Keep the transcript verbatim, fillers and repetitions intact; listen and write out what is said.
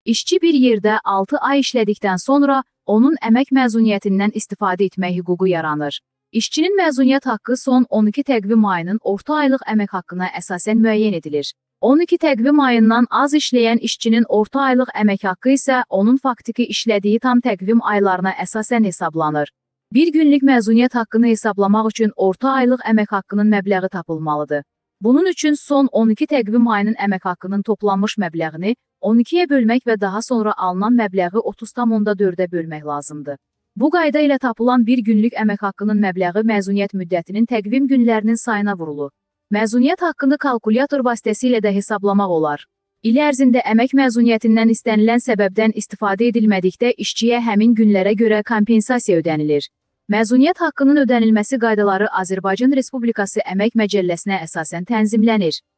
İşçi bir yerdə altı ay işlədikdən sonra onun əmək məzuniyyətindən istifadə etmək hüququ yaranır. İşçinin məzuniyyət haqqı son on iki təqvim ayının orta aylıq əmək haqqına əsasən müəyyən edilir. on iki təqvim ayından az işləyən işçinin orta aylıq əmək haqqı isə onun faktiki işlədiyi tam təqvim aylarına əsasən hesablanır. Bir günlük məzuniyyət haqqını hesablamaq üçün orta aylıq əmək haqqının məbləği tapılmalıdır. Bunun üçün son on iki təqvim ayının əmək haqqının toplanmış məbləğini on ikiyə bölmək və daha sonra alınan məbləği otuz tam onda dördə bölmək lazımdır. Bu qayda ilə tapılan bir günlük əmək haqqının məbləği məzuniyyət müddətinin təqvim günlərinin sayına vurulur. Məzuniyyət haqqını kalkulyator vasitəsilə də hesablamaq olar. İl ərzində əmək məzuniyyətindən istənilən səbəbdən istifadə edilmədikdə işçiyə həmin günlərə görə kompensasiya ödənilir. Məzuniyyət haqqının ödənilməsi qaydaları Azərbaycan Respublikası Əmək Məcəlləsinə əsasən tənzimlənir.